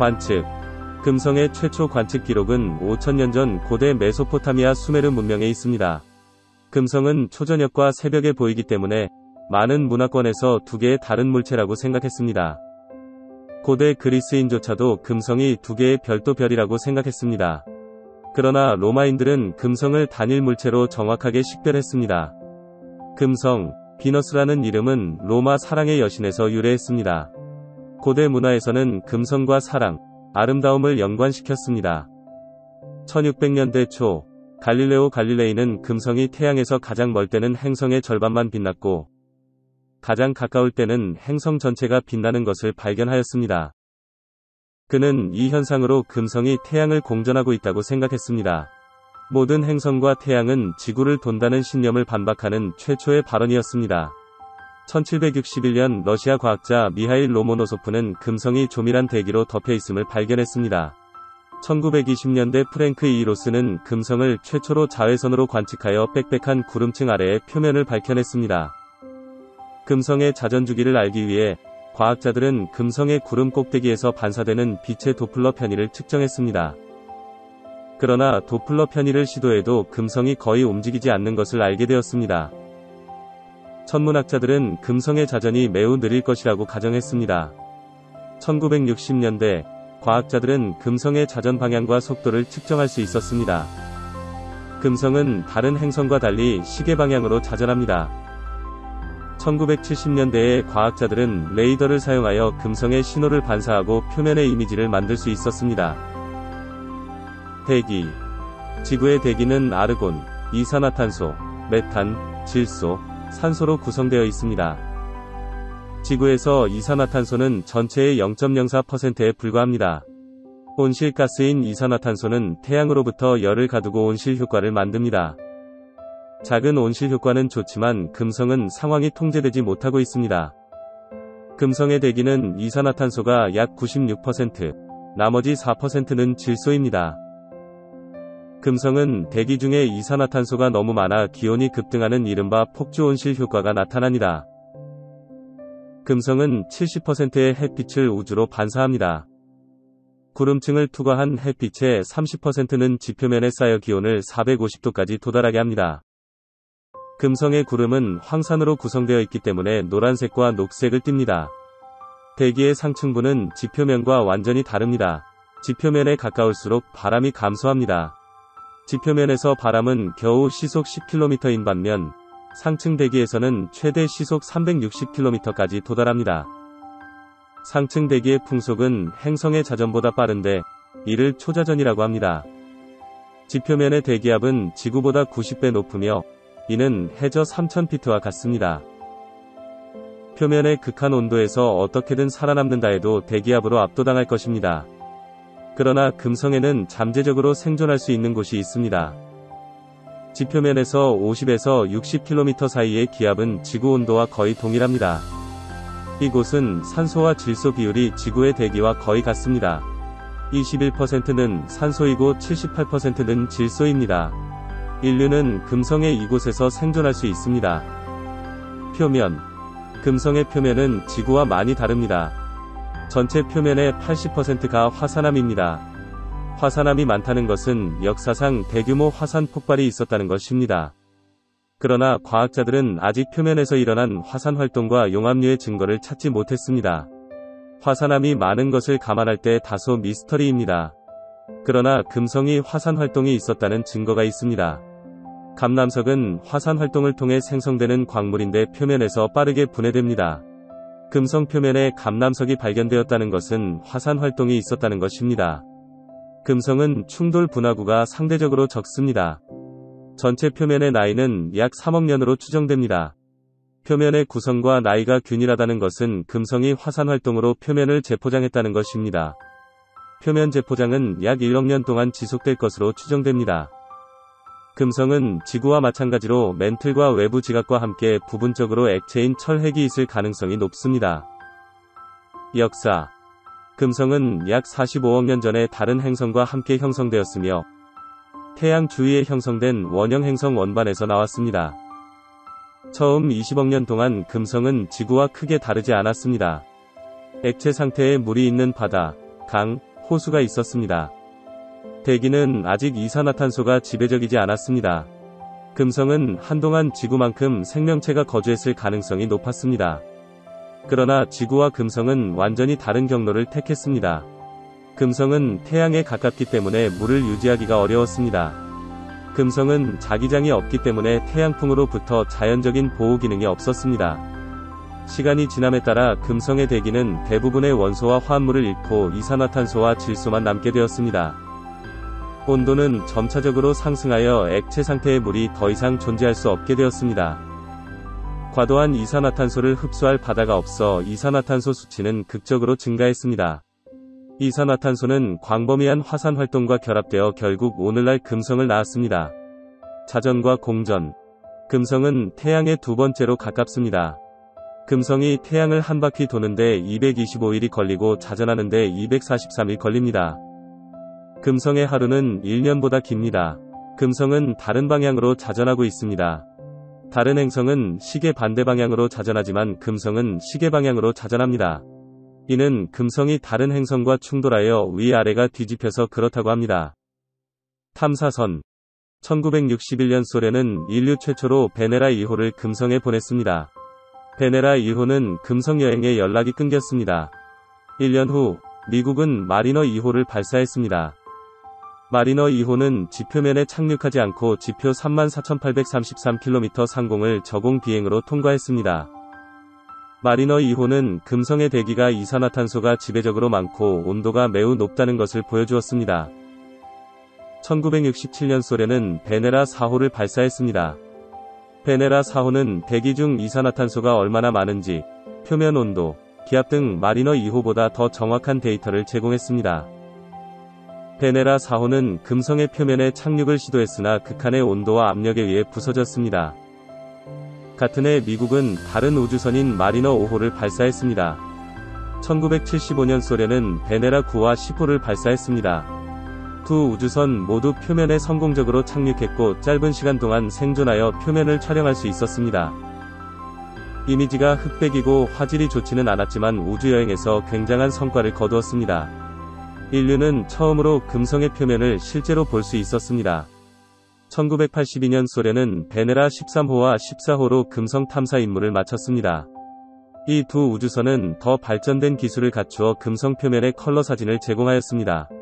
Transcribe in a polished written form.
관측. 금성의 최초 관측 기록은 5000년 전 고대 메소포타미아 수메르 문명에 있습니다. 금성은 초저녁과 새벽에 보이기 때문에 많은 문화권에서 두 개의 다른 물체라고 생각했습니다. 고대 그리스인조차도 금성이 두 개의 별도 별이라고 생각했습니다. 그러나 로마인들은 금성을 단일 물체로 정확하게 식별했습니다. 금성, 비너스라는 이름은 로마 사랑의 여신에서 유래했습니다. 고대 문화에서는 금성과 사랑, 아름다움을 연관시켰습니다. 1600년대 초, 갈릴레오 갈릴레이는 금성이 태양에서 가장 멀 때는 행성의 절반만 빛났고 가장 가까울 때는 행성 전체가 빛나는 것을 발견하였습니다. 그는 이 현상으로 금성이 태양을 공전하고 있다고 생각했습니다. 모든 행성과 태양은 지구를 돈다는 신념을 반박하는 최초의 발언이었습니다. 1761년 러시아 과학자 미하일 로모노소프는 금성이 조밀한 대기로 덮여 있음을 발견했습니다. 1920년대 프랭크 이 로스는 금성을 최초로 자외선으로 관측하여 빽빽한 구름층 아래의 표면을 밝혀냈습니다. 금성의 자전주기를 알기 위해 과학자들은 금성의 구름 꼭대기에서 반사되는 빛의 도플러 편의를 측정했습니다. 그러나 도플러 편의를 시도해도 금성이 거의 움직이지 않는 것을 알게 되었습니다. 천문학자들은 금성의 자전이 매우 느릴 것이라고 가정했습니다. 1960년대 과학자들은 금성의 자전 방향과 속도를 측정할 수 있었습니다. 금성은 다른 행성과 달리 시계 방향으로 자전합니다. 1970년대에 과학자들은 레이더를 사용하여 금성의 신호를 반사하고 표면의 이미지를 만들 수 있었습니다. 대기. 지구의 대기는 아르곤, 이산화탄소, 메탄, 질소, 산소로 구성되어 있습니다. 지구에서 이산화탄소는 전체의 0.04%에 불과합니다. 온실가스인 이산화탄소는 태양으로부터 열을 가두고 온실 효과를 만듭니다. 작은 온실 효과는 좋지만 금성은 상황이 통제되지 못하고 있습니다. 금성의 대기는 이산화탄소가 약 96%, 나머지 4%는 질소입니다. 금성은 대기 중에 이산화탄소가 너무 많아 기온이 급등하는 이른바 폭주온실 효과가 나타납니다. 금성은 70%의 햇빛을 우주로 반사합니다. 구름층을 투과한 햇빛의 30%는 지표면에 쌓여 기온을 450도까지 도달하게 합니다. 금성의 구름은 황산으로 구성되어 있기 때문에 노란색과 녹색을 띱니다. 대기의 상층부는 지표면과 완전히 다릅니다. 지표면에 가까울수록 바람이 감소합니다. 지표면에서 바람은 겨우 시속 10km인 반면 상층 대기에서는 최대 시속 360km까지 도달합니다. 상층 대기의 풍속은 행성의 자전보다 빠른데 이를 초자전이라고 합니다. 지표면의 대기압은 지구보다 90배 높으며 이는 해저 3000피트와 같습니다. 표면의 극한 온도에서 어떻게든 살아남는다 해도 대기압으로 압도당할 것입니다. 그러나 금성에는 잠재적으로 생존할 수 있는 곳이 있습니다. 지표면에서 50에서 60km 사이의 기압은 지구 온도와 거의 동일합니다. 이곳은 산소와 질소 비율이 지구의 대기와 거의 같습니다. 21%는 산소이고 78%는 질소입니다. 인류는 금성의 이곳에서 생존할 수 있습니다. 표면. 금성의 표면은 지구와 많이 다릅니다. 전체 표면의 80%가 화산암입니다. 화산암이 많다는 것은 역사상 대규모 화산 폭발이 있었다는 것입니다. 그러나 과학자들은 아직 표면에서 일어난 화산 활동과 용암류의 증거를 찾지 못했습니다. 화산암이 많은 것을 감안할 때 다소 미스터리입니다. 그러나 금성이 화산 활동이 있었다는 증거가 있습니다. 감남석은 화산 활동을 통해 생성되는 광물인데 표면에서 빠르게 분해됩니다. 금성 표면에 감남석이 발견되었다는 것은 화산 활동이 있었다는 것입니다. 금성은 충돌 분화구가 상대적으로 적습니다. 전체 표면의 나이는 약 3억 년으로 추정됩니다. 표면의 구성과 나이가 균일하다는 것은 금성이 화산 활동으로 표면을 재포장했다는 것입니다. 표면 재포장은 약 1억 년 동안 지속될 것으로 추정됩니다. 금성은 지구와 마찬가지로 맨틀과 외부 지각과 함께 부분적으로 액체인 철핵이 있을 가능성이 높습니다. 역사. 금성은 약 45억 년 전에 다른 행성과 함께 형성되었으며 태양 주위에 형성된 원형 행성 원반에서 나왔습니다. 처음 20억 년 동안 금성은 지구와 크게 다르지 않았습니다. 액체 상태의 물이 있는 바다, 강, 호수가 있었습니다. 대기는 아직 이산화탄소가 지배적이지 않았습니다. 금성은 한동안 지구만큼 생명체가 거주했을 가능성이 높았습니다. 그러나 지구와 금성은 완전히 다른 경로를 택했습니다. 금성은 태양에 가깝기 때문에 물을 유지하기가 어려웠습니다. 금성은 자기장이 없기 때문에 태양풍으로부터 자연적인 보호 기능이 없었습니다. 시간이 지남에 따라 금성의 대기는 대부분의 원소와 화합물을 잃고 이산화탄소와 질소만 남게 되었습니다. 온도는 점차적으로 상승하여 액체 상태의 물이 더 이상 존재할 수 없게 되었습니다. 과도한 이산화탄소를 흡수할 바다가 없어 이산화탄소 수치는 극적으로 증가했습니다. 이산화탄소는 광범위한 화산 활동과 결합되어 결국 오늘날 금성을 낳았습니다. 자전과 공전. 금성은 태양의 두 번째로 가깝습니다. 금성이 태양을 한 바퀴 도는데 225일이 걸리고 자전하는데 243일 걸립니다. 금성의 하루는 1년보다 깁니다. 금성은 다른 방향으로 자전하고 있습니다. 다른 행성은 시계 반대 방향으로 자전하지만 금성은 시계 방향으로 자전합니다. 이는 금성이 다른 행성과 충돌하여 위아래가 뒤집혀서 그렇다고 합니다. 탐사선. 1961년 소련은 인류 최초로 베네라 2호를 금성에 보냈습니다. 베네라 1호는 금성 여행에 연락이 끊겼습니다. 1년 후 미국은 마리너 2호를 발사했습니다. 마리너 2호는 지표면에 착륙하지 않고 지표 34,833km 상공을 저공 비행으로 통과했습니다. 마리너 2호는 금성의 대기가 이산화탄소가 지배적으로 많고 온도가 매우 높다는 것을 보여주었습니다. 1967년 소련은 베네라 4호를 발사했습니다. 베네라 4호는 대기 중 이산화탄소가 얼마나 많은지, 표면 온도, 기압 등 마리너 2호보다 더 정확한 데이터를 제공했습니다. 베네라 4호는 금성의 표면에 착륙을 시도했으나 극한의 온도와 압력에 의해 부서졌습니다. 같은 해 미국은 다른 우주선인 마리너 5호를 발사했습니다. 1975년 소련은 베네라 9와 10호를 발사했습니다. 두 우주선 모두 표면에 성공적으로 착륙했고 짧은 시간 동안 생존하여 표면을 촬영할 수 있었습니다. 이미지가 흑백이고 화질이 좋지는 않았지만 우주여행에서 굉장한 성과를 거두었습니다. 인류는 처음으로 금성의 표면을 실제로 볼 수 있었습니다. 1982년 소련은 베네라 13호와 14호로 금성 탐사 임무를 마쳤습니다. 이 두 우주선은 더 발전된 기술을 갖추어 금성 표면의 컬러 사진을 제공하였습니다.